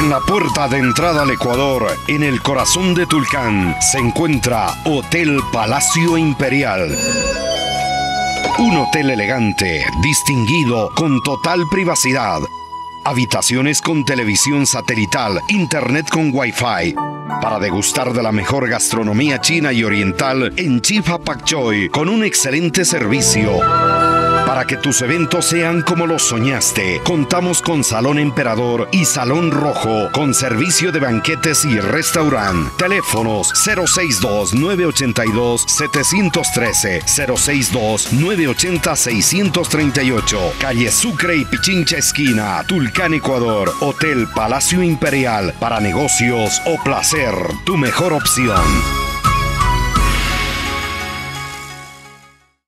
En la puerta de entrada al Ecuador, en el corazón de Tulcán, se encuentra Hotel Palacio Imperial. Un hotel elegante, distinguido, con total privacidad. Habitaciones con televisión satelital, internet con Wi-Fi. Para degustar de la mejor gastronomía china y oriental en Chifa Pak Choi, con un excelente servicio. Para que tus eventos sean como los soñaste, contamos con Salón Emperador y Salón Rojo, con servicio de banquetes y restaurante. Teléfonos 062-982-713, 062-980-638. Calle Sucre y Pichincha Esquina, Tulcán, Ecuador. Hotel Palacio Imperial. Para negocios o placer, tu mejor opción.